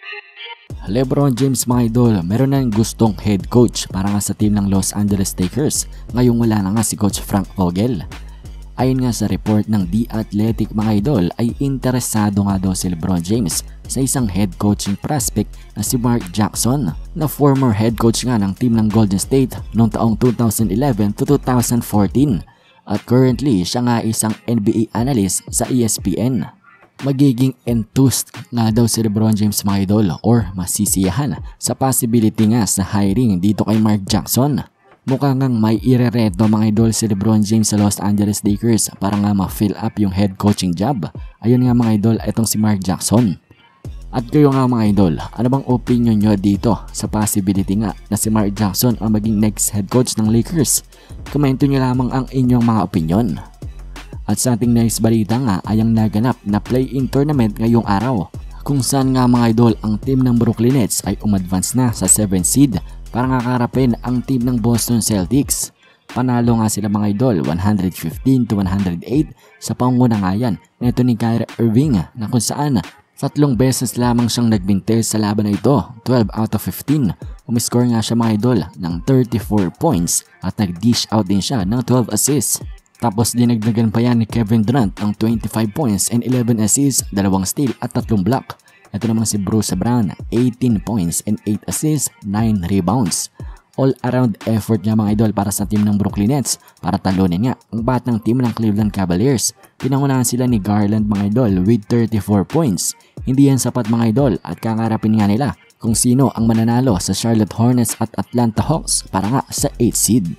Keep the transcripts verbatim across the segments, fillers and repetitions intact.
LeBron James mga idol, meron na gustong head coach para nga sa team ng Los Angeles Lakers. Ngayong wala na nga si Coach Frank Vogel. Ayon nga sa report ng The Athletic mga idol ay interesado nga daw si LeBron James sa isang head coaching prospect na si Mark Jackson na former head coach nga ng team ng Golden State noong taong two thousand eleven to two thousand fourteen at currently siya nga isang N B A analyst sa E S P N. Magiging enthused nga daw si LeBron James mga idol or masisiyahan sa possibility nga sa hiring dito kay Mark Jackson. Mukha ngang may irereto mga idol si LeBron James sa Los Angeles Lakers para nga ma-fill up yung head coaching job. Ayun nga mga idol, itong si Mark Jackson. At kayo nga mga idol, ano bang opinion nyo dito sa possibility nga na si Mark Jackson ang maging next head coach ng Lakers? Komento nyo lamang ang inyong mga opinion. At sa ating next balita nga ay ang naganap na play-in tournament ngayong araw kung saan nga mga idol ang team ng Brooklyn Nets ay umadvance na sa seventh seed para nga karapin ang team ng Boston Celtics. Panalo nga sila mga idol one fifteen to one oh eight sa pangunangayan nito ni Kyrie Irving na kung saan tatlong beses lamang siyang nagbinte sa laban na ito, twelve out of fifteen. Umiscore nga siya mga idol ng thirty-four points at nag-dish out din siya ng twelve assists. Tapos dinagdagan pa yan ni Kevin Durant ang twenty-five points and eleven assists, dalawang steal at tatlong block. Ito naman si Bruce Brown, eighteen points and eight assists, nine rebounds. All around effort niya mga idol para sa team ng Brooklyn Nets para talunin nga ang batang team ng Cleveland Cavaliers. Pinangunahan sila ni Garland mga idol with thirty-four points. Hindi yan sapat mga idol at kakarapin nga nila kung sino ang mananalo sa Charlotte Hornets at Atlanta Hawks para nga sa eighth seed.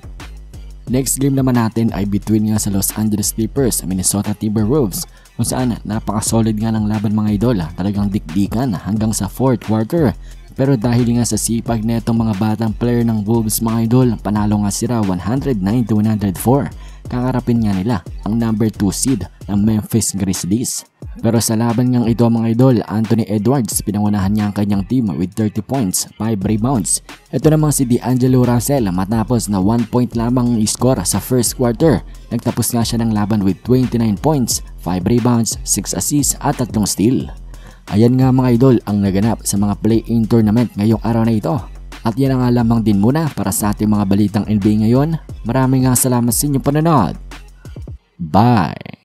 Next game naman natin ay between nga sa Los Angeles Clippers at Minnesota Timberwolves kung saan napaka-solid nga ng laban mga idol, talagang dikdikan hanggang sa fourth quarter. Pero dahil nga sa sipag na itong mga batang player ng Wolves mga idol, panalo nga sila one oh nine to one oh four. Kakarapin nga nila ang number two seed ng Memphis Grizzlies. Pero sa laban ngang ito mga idol, Anthony Edwards pinangunahan niya ang kanyang team with thirty points, five rebounds. Ito namang si D'Angelo Russell matapos na one point lamang ang score sa first quarter. Nagtapos nga siya ng laban with twenty-nine points, five rebounds, six assists at tatlong steal. Ayan nga mga idol ang naganap sa mga play-in tournament ngayong araw na ito. At yan nga lamang din muna para sa ating mga balitang N B A ngayon. Maraming nga salamat sa inyong panonood. Bye!